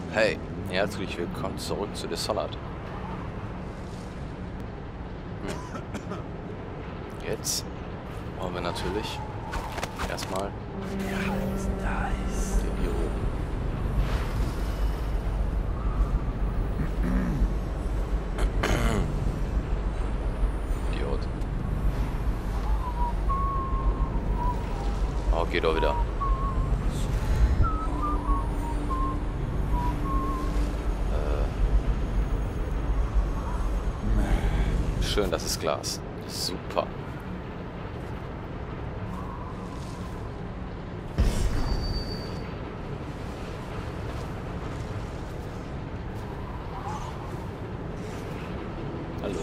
Hey, herzlich willkommen zurück zu Dishonored. Jetzt wollen wir natürlich erstmal den hier oben. Idiot. Oh, geht doch wieder. Schön, das ist Glas. Super. Hallo.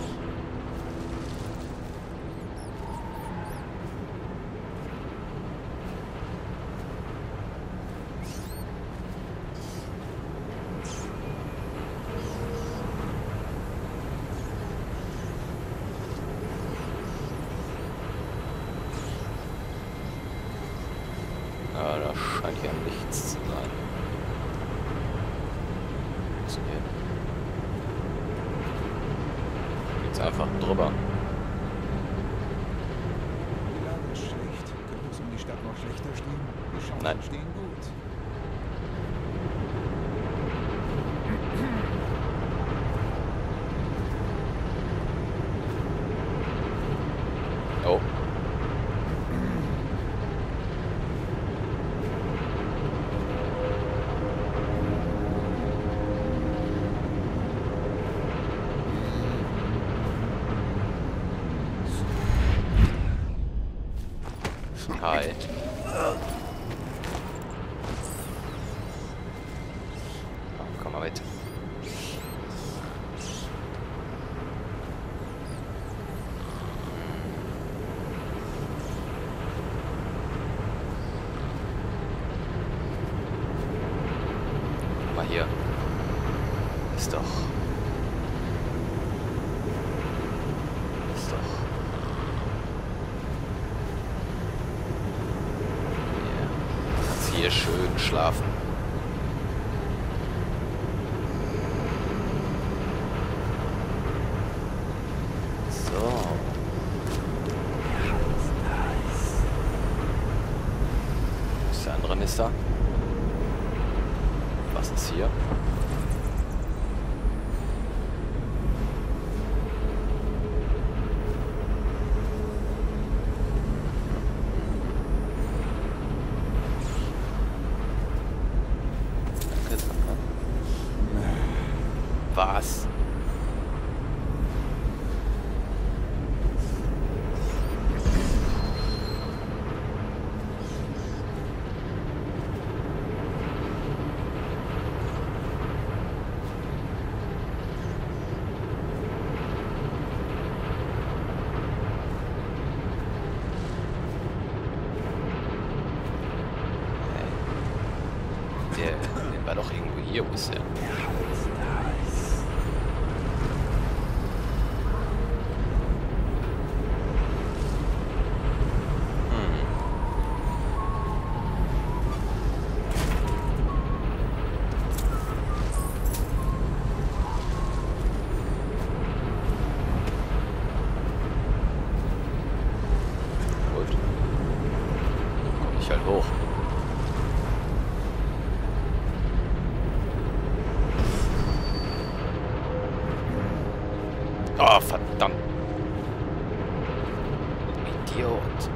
Ja, da scheint ja nichts zu sein. Funktioniert. Geht's einfach drüber. Die Lage ist schlecht. Könnte es um die Stadt noch schlechter stehen? Die Chancen Nein. stehen gut. Oh. Hi. Oh, komm mal mit. Guck mal hier. Ist doch. Ist doch. Kannst hier schön schlafen. So. Ist der andere Mister? Was ist hier? Was? Der war doch irgendwo hier, wo ist der? Gut. Komm ich halt hoch. Oh, verdammt. Idiot.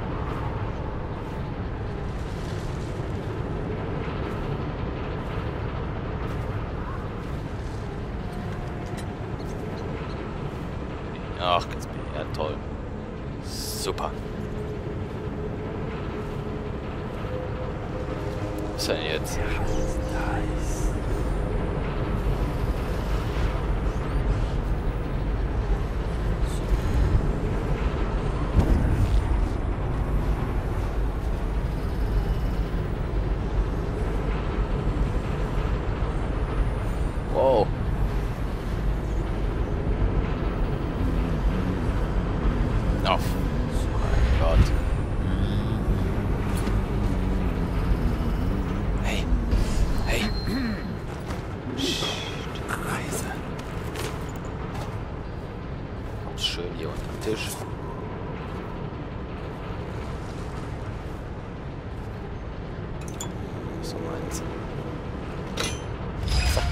Ach, ganz ja, toll. Super. Was ist denn jetzt? Wow. Oh, mein Gott. Hey. Hey. Tisch. So meins. So.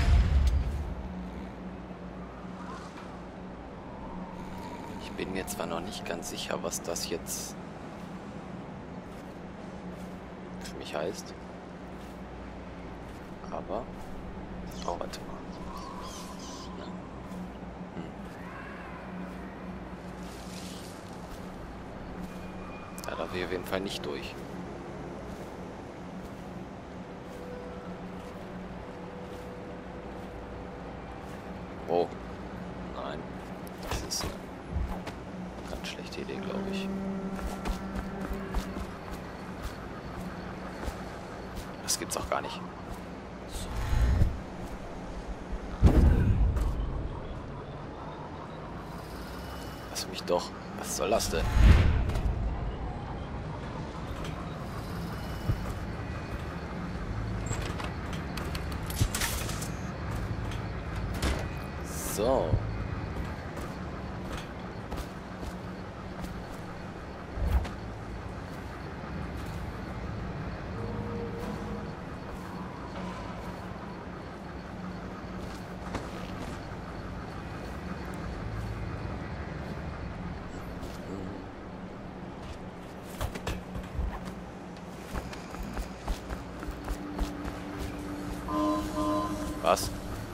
Ich bin mir zwar noch nicht ganz sicher, was das jetzt für mich heißt. Aber... Oh, warte mal. Ja, da wir auf jeden Fall nicht durch. Oh. Nein. Das ist eine ganz schlechte Idee, glaube ich. Das gibt's auch gar nicht. Lass mich doch. Was soll das denn? So. Was?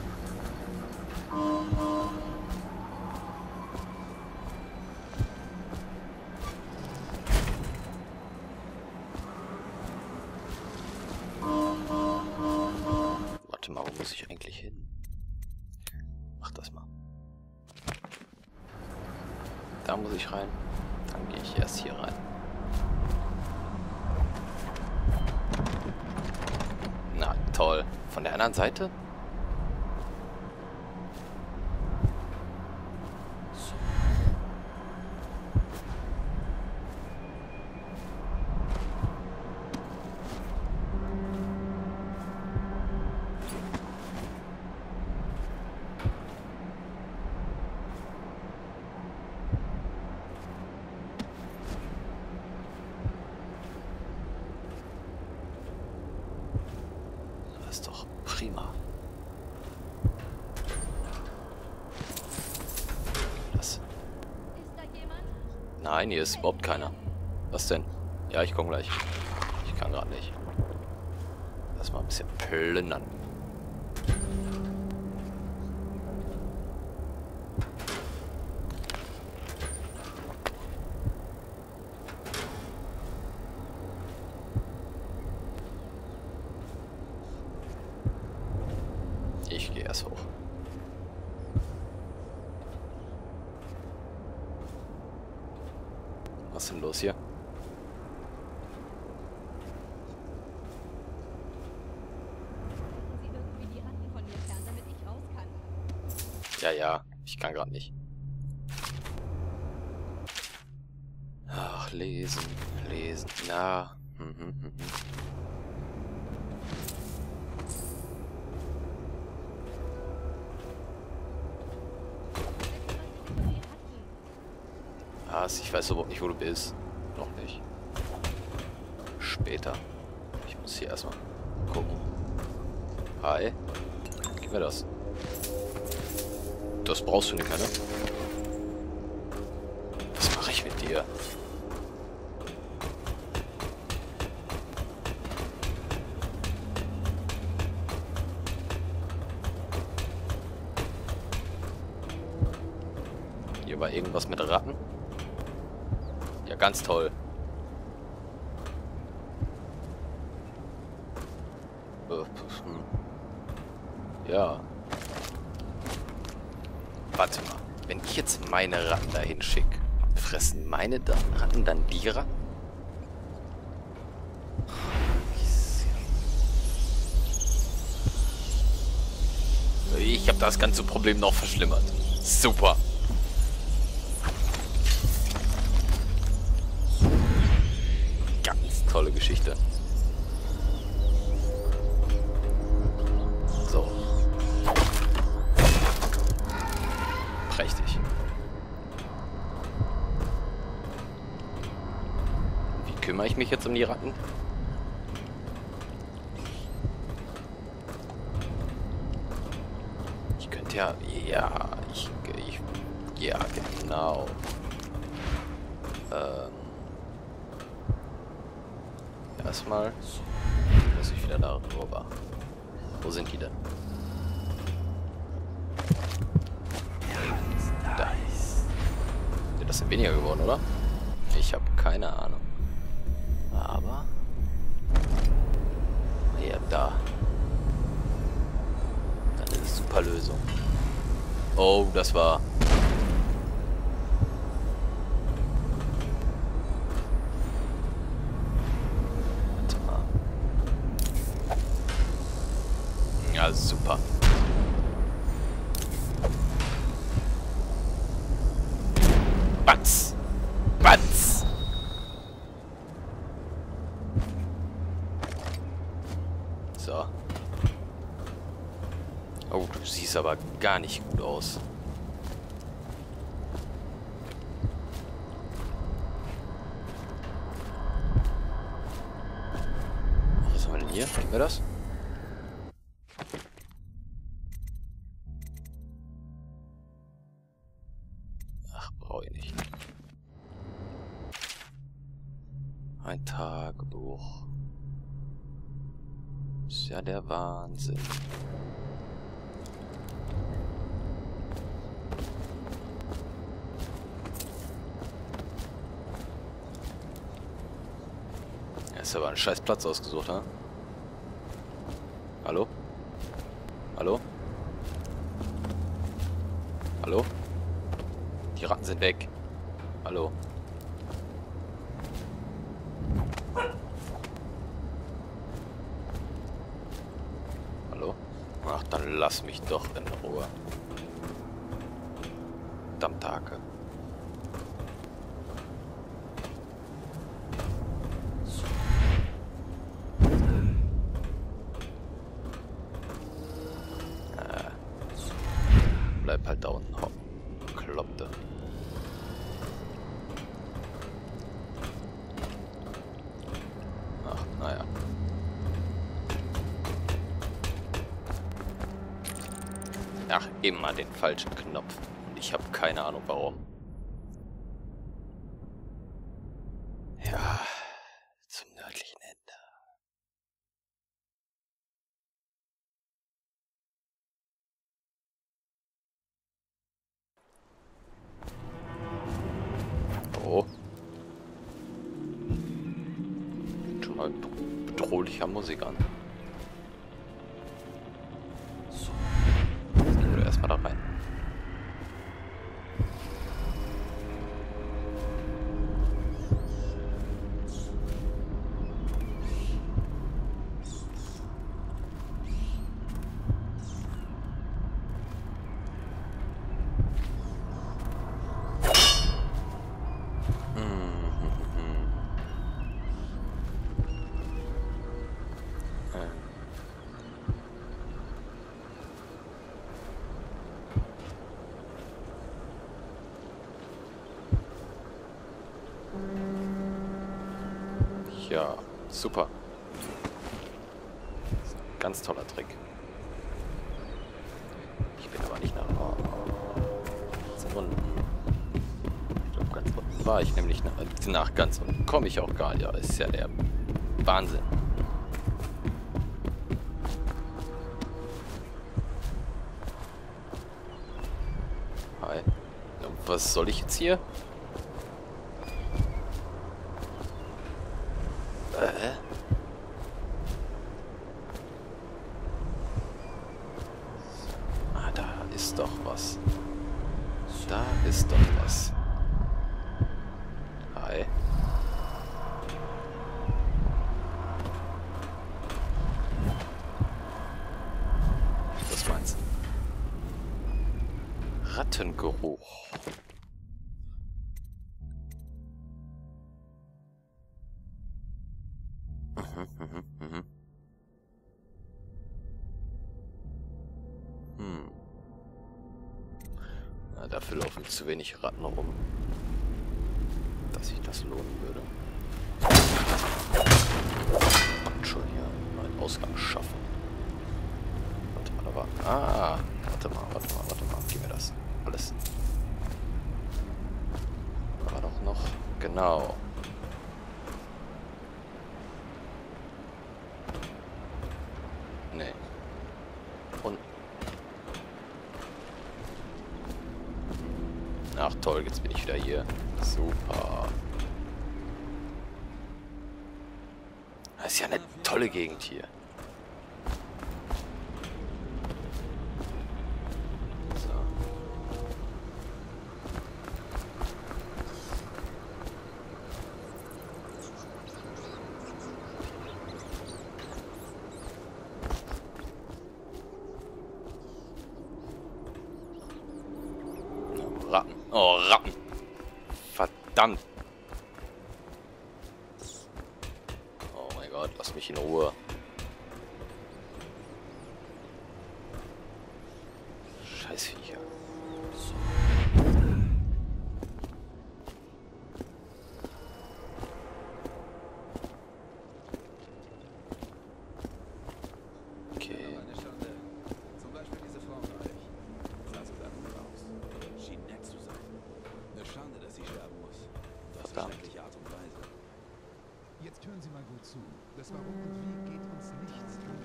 Warte mal, wo muss ich eigentlich hin? Mach das mal. Da muss ich rein. Dann gehe ich erst hier rein. Na toll. Von der anderen Seite? Das ist doch prima. Was? Ist da jemand? Nein, hier ist überhaupt keiner. Was denn? Ja, ich komme gleich. Ich kann gerade nicht. Lass mal ein bisschen plündern. Ich gehe erst hoch. Was ist denn los hier? Sie irgendwie die Ratten von mir fern, damit ich raus kann. Ja, ja, ich kann gerade nicht. Ach, lesen, lesen. Na. Was? Ich weiß überhaupt nicht, wo du bist. Noch nicht. Später. Ich muss hier erstmal gucken. Hi. Gib mir das. Das brauchst du nicht mehr, ne? Was mache ich mit dir? Hier war irgendwas mit Ratten. Ja, ganz toll. Ja. Warte mal. Wenn ich jetzt meine Ratten dahin schicke, fressen meine Ratten dann die Ratten? Ich habe das ganze Problem noch verschlimmert. Super. Ganz tolle Geschichte. So. Prächtig. Kümmere ich mich jetzt um die Ratten? Ich könnte ja... Ja, ja, genau. Erstmal muss ich wieder da rüber. Wo sind die denn? Da. Ja, das sind weniger geworden, oder? Ich habe keine Ahnung. Aber... Ja, da. Dann ist es super Lösung. Oh, das war... Warte mal. Ja, super. Batz! Batz! So. Oh, du siehst aber gar nicht gut aus. Was haben wir denn hier? Gib mir das. Ach, brauche ich nicht. Ein Tagebuch. Ist ja der Wahnsinn. Ist aber ein scheiß Platz ausgesucht, ha? Hallo? Hallo? Hallo? Die Ratten sind weg. Hallo? Hallo? Ach, dann lass mich doch in Ruhe. Verdammte Hacke. Bleib halt da unten hocken. Kloppte. Ach, naja. Ach, immer den falschen Knopf. Und ich habe keine Ahnung warum. Ja, zum nördlichen Ende. Oh. Schon mal bedrohlicher Musik an. Jetzt gehen wir erstmal da rein. Ja, super. Ganz toller Trick. Ich bin aber nicht nach ganz unten. Ich glaube, ganz unten war ich nämlich nach ganz unten. Komme ich auch gar nicht. Ja, ist ja der Wahnsinn. Hi. Was soll ich jetzt hier? Ah, da ist doch was. Da ist doch was. Hi. Was meinst du? Rattengeruch. Na, dafür laufen zu wenig Ratten rum, dass sich das lohnen würde. Und schon hier einen Ausgang schaffen. Warte mal. Gib mir das. Alles. War doch noch. Genau. Nee. Und. Ach toll, jetzt bin ich wieder hier. Super. Das ist ja eine tolle Gegend hier. So. Ratten. Oh, Ratten. Verdammt. Oh mein Gott, lass mich in Ruhe. Scheiß Viecher. So. Okay. Zum Beispiel diese Frau bei euch. Sah sogar gut aus. Schien nett zu sein. Eine Schande, dass sie sterben muss. Das ist eine schreckliche Art und Weise. Jetzt hören Sie mal gut zu. Das Warum und Wie geht uns nichts an.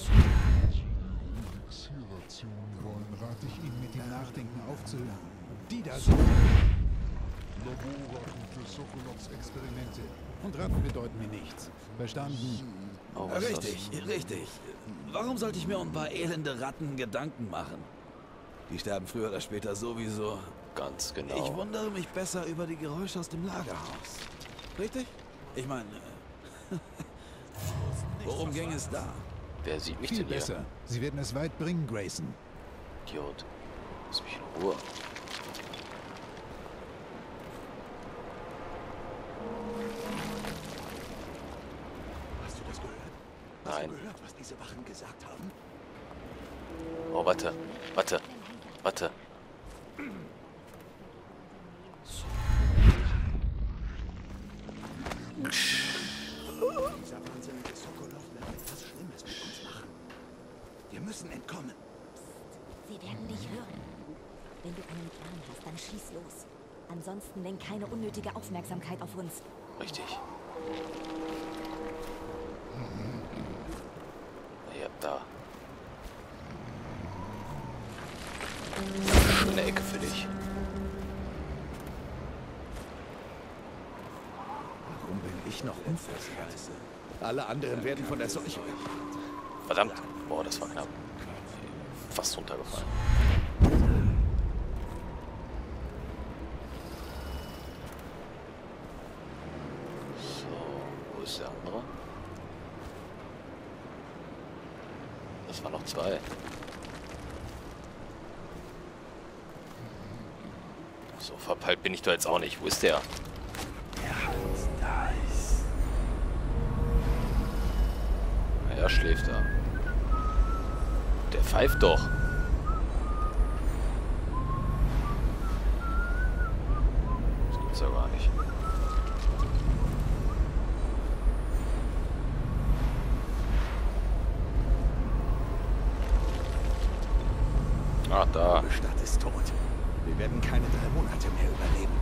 Elixiration wollen, Rate ich Ihnen, mit dem Nachdenken aufzuhören. Die da sind Laborratten für Sokolovs Experimente. Und Ratten bedeuten mir nichts. Verstanden? Oh, was ist das? Richtig. Warum sollte ich mir um ein paar elende Ratten Gedanken machen? Die sterben früher oder später sowieso. Ganz genau. Ich wundere mich besser über die Geräusche aus dem Lagerhaus. Richtig? Ich meine, worum ging es da? Wer sieht mich Viel denn hier? besser. Sie werden es weit bringen, Grayson. Idiot. Lass mich in Ruhe. Hast du das gehört? Nein. gehört, was diese Wachen gesagt haben? Oh, warte. Dieser wahnsinnige Sokolov will etwas Schlimmes mit uns machen. Wir müssen entkommen. Sie werden dich hören. Wenn du einen Plan hast, dann schieß los. Ansonsten lenk keine unnötige Aufmerksamkeit auf uns. Richtig. Ja, da. Schöne Ecke für dich. Warum bin ich noch unversichert? Alle anderen werden von der Seuche. Verdammt. Boah, das war knapp. Fast runtergefallen. So, wo ist der andere? Das waren noch zwei. So verpeilt bin ich da jetzt auch nicht. Wo ist der? Er schläft da. Der pfeift doch. Das gibt's ja gar nicht. Ah, da. Die Stadt ist tot. Wir werden keine 3 Monate mehr überleben.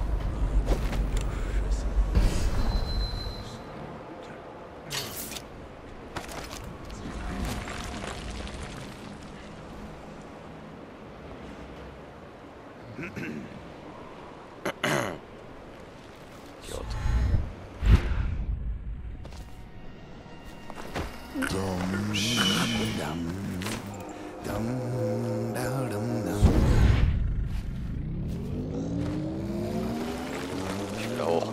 Idiot. Ich will auch.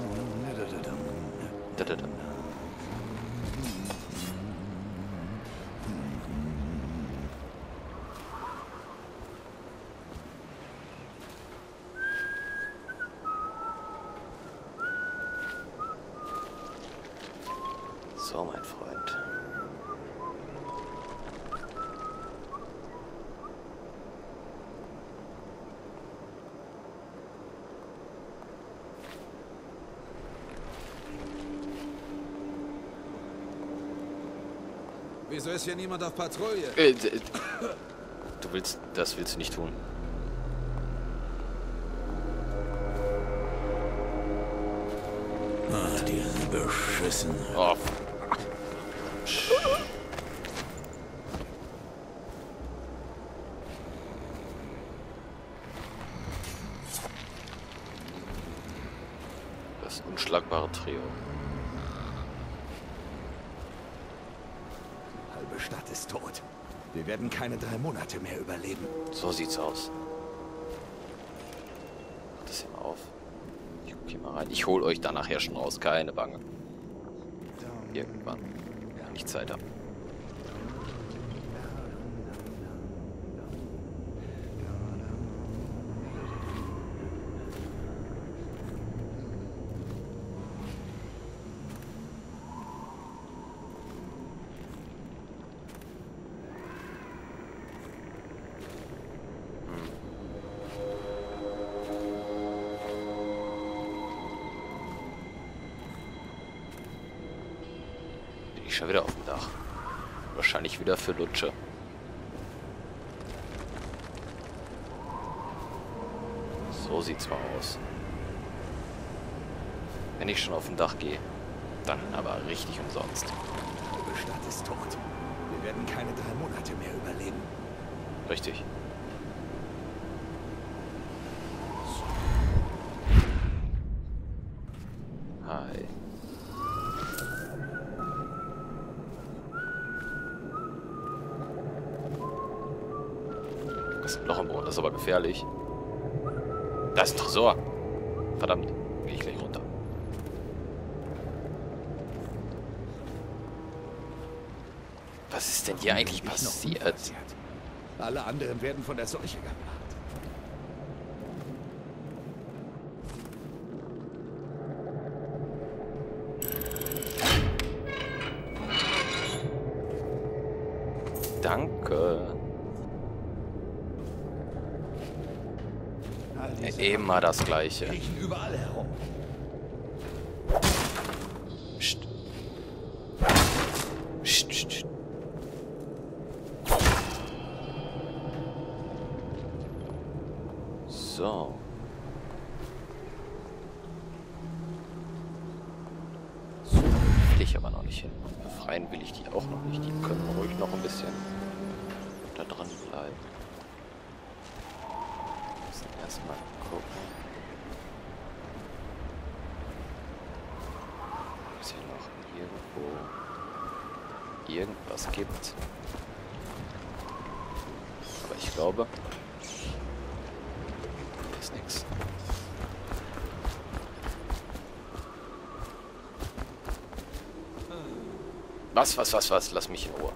So, mein Freund. Wieso ist hier niemand auf Patrouille? Das willst du nicht tun. Ach, die beschissen. Oh. Das unschlagbare Trio. Halbe Stadt ist tot. Wir werden keine 3 Monate mehr überleben. So sieht's aus. Mach das hier mal auf. Ich guck hier mal rein. Ich hol euch da nachher schon raus. Keine Bange. Irgendwann. Wenn ich Zeit habe. Schon wieder auf dem Dach. Wahrscheinlich wieder für Lutsche. So sieht's mal aus. Wenn ich schon auf dem Dach gehe, dann aber richtig umsonst. Die Stadt ist tot. Wir werden keine 3 Monate mehr überleben. Richtig. Hi. Das ist ein Loch im Boden, das ist aber gefährlich. Da ist ein Tresor. Verdammt, gehe ich gleich runter. Was ist denn hier eigentlich passiert? Alle anderen werden von der Seuche gebracht. Danke. Immer das Gleiche. Kriechen überall herum. Psst. Psst, psst, psst. So. So will ich aber noch nicht hin. Befreien will ich die auch noch nicht. Die können ruhig noch ein bisschen da dran bleiben. Erstmal gucken. Ob es hier noch irgendwo irgendwas gibt. Aber ich glaube, hier ist nichts. Was? Lass mich in Ruhe.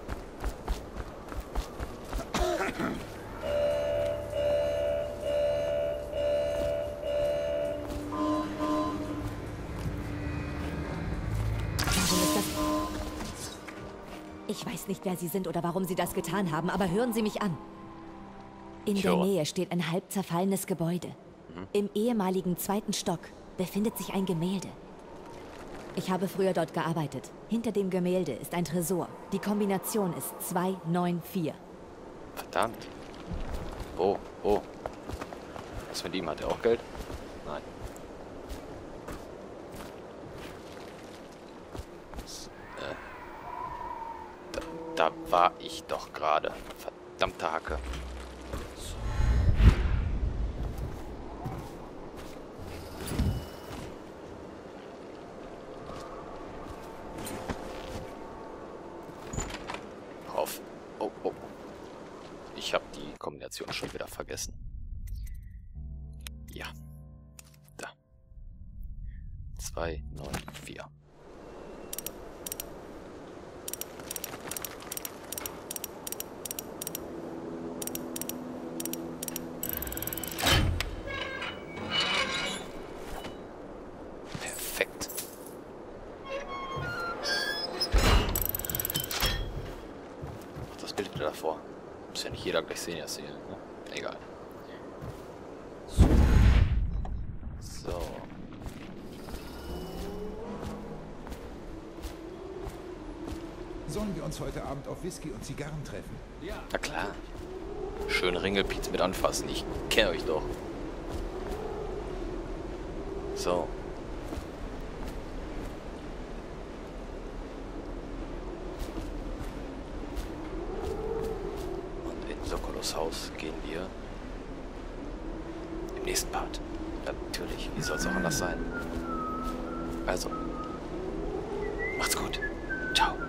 Ich weiß nicht, wer Sie sind oder warum Sie das getan haben, aber hören Sie mich an. In Ich der höre. Nähe steht ein halb zerfallenes Gebäude. Im ehemaligen 2. Stock befindet sich ein Gemälde. Ich habe früher dort gearbeitet. Hinter dem Gemälde ist ein Tresor. Die Kombination ist 294. Verdammt. Oh. Was mit ihm? Hat er auch Geld? Nein. Da war ich doch gerade. Verdammte Hacke. Auf. Oh. Ich habe die Kombination schon wieder vergessen. Ja. Da. 294. Perfekt. Ach, das Bild davor. Muss ja nicht jeder gleich sehen, das hier, ne? Egal. So. Sollen wir uns heute Abend auf Whisky und Zigarren treffen? Na klar. Schön Ringelpiez mit anfassen. Ich kenne euch doch. So. Und in Sokolos Haus gehen wir im nächsten Part. Ja, natürlich. Wie soll es auch anders sein? Also. Macht's gut. Ciao.